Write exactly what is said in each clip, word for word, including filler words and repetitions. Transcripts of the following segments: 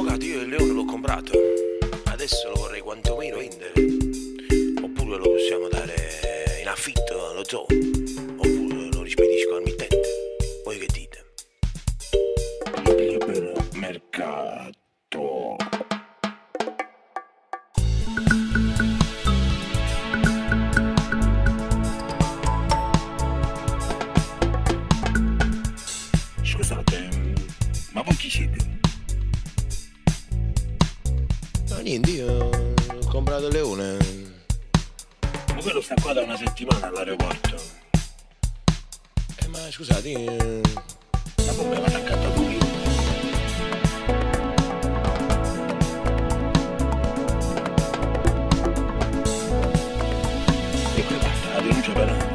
Avvocato, io il leone l'ho comprato, adesso lo vorrei quantomeno vendere, oppure lo possiamo dare in affitto allo zoo, oppure lo rispedisco al mittente. Voi che dite? Libero mercato. Scusate, ma voi chi siete? No, niente, io ho comprato il leone. Ma quello sta qua da una settimana all'aeroporto. Eh, ma scusate, io... Ma come vado accanto lui? E qui parte la denuncia penale.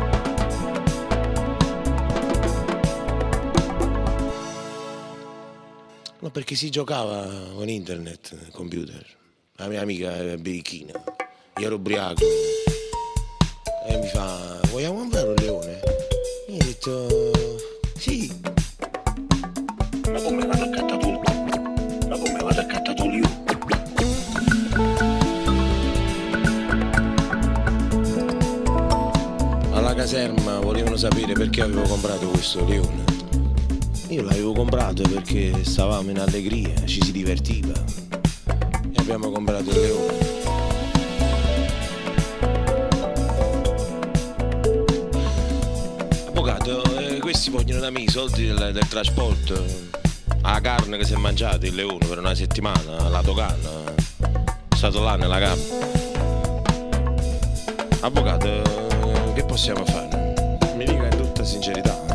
No, perché si giocava con internet, computer. La mia amica era birichina, io ero ubriaco. E mi fa, vogliamo comprare un leone? Io ho detto, sì. Ma come vado accanto tu? Ma come vado accanto tu io? Alla caserma volevano sapere perché avevo comprato questo leone. Io l'avevo comprato perché stavamo in allegria, ci si divertiva e abbiamo comprato il leone. Avvocato, eh, questi vogliono da me i soldi del, del trasporto, la carne che si è mangiata il leone per una settimana, la dogana, è stato là nella gabbia. Avvocato, che possiamo fare? Mi dica in tutta sincerità.